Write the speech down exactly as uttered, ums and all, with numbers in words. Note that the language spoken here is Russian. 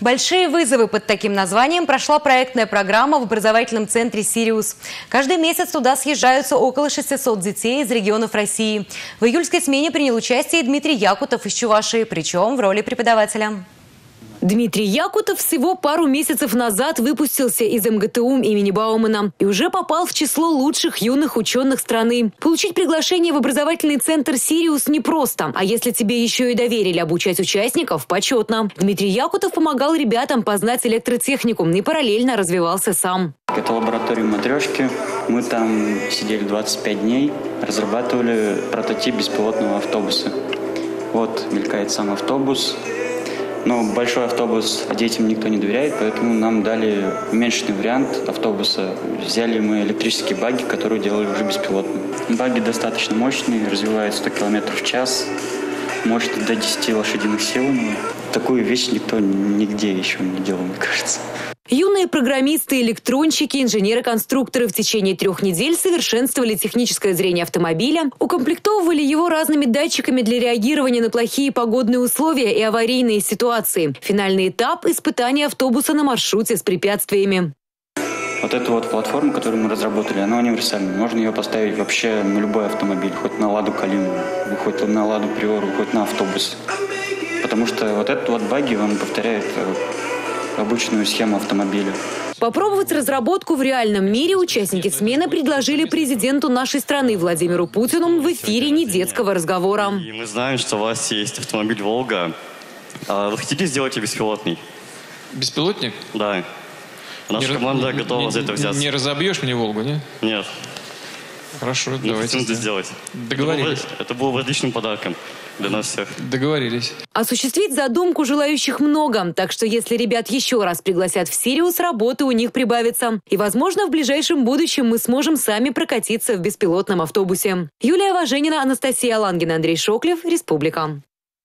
Большие вызовы под таким названием прошла проектная программа в образовательном центре «Сириус». Каждый месяц туда съезжаются около шестисот детей из регионов России. В июльской смене принял участие Дмитрий Якутов из Чувашии, причем в роли преподавателя. Дмитрий Якутов всего пару месяцев назад выпустился из эм гэ тэ у имени Баумана и уже попал в число лучших юных ученых страны. Получить приглашение в образовательный центр «Сириус» непросто, а если тебе еще и доверили обучать участников – почетно. Дмитрий Якутов помогал ребятам познать электротехнику и параллельно развивался сам. Это лаборатория матрешки. Мы там сидели двадцать пять дней, разрабатывали прототип беспилотного автобуса. Вот мелькает сам автобус. Но большой автобус детям никто не доверяет, поэтому нам дали уменьшенный вариант автобуса. Взяли мы электрические багги, которые делали уже беспилотными. Багги достаточно мощные, развивают сто километров в час, может до десяти лошадиных сил. Но такую вещь никто нигде еще не делал, мне кажется. Юные программисты, электронщики, инженеры-конструкторы в течение трех недель совершенствовали техническое зрение автомобиля, укомплектовывали его разными датчиками для реагирования на плохие погодные условия и аварийные ситуации. Финальный этап – испытания автобуса на маршруте с препятствиями. Вот эту вот платформу, которую мы разработали, она универсальна. Можно ее поставить вообще на любой автомобиль, хоть на Ладу Калину, хоть на Ладу Приору, хоть на автобус. Потому что вот этот вот багги, он повторяет обычную схему автомобиля. Попробовать разработку в реальном мире участники смены предложили президенту нашей страны Владимиру Путину в эфире недетского разговора. И мы знаем, что у вас есть автомобиль «Волга». Вы хотите сделать его беспилотный? Беспилотник? Да. Наша не, команда не, готова не, за это взяться. Не разобьешь мне «Волгу», не? Нет. Хорошо, мы давайте это сделать. Договорились. Это было бы отличным подарком для нас всех. Договорились. Осуществить задумку желающих много, так что если ребят еще раз пригласят в «Сириус», работы у них прибавится. И, возможно, в ближайшем будущем мы сможем сами прокатиться в беспилотном автобусе. Юлия Важенина, Анастасия Лангина, Андрей Шоклев, Республика.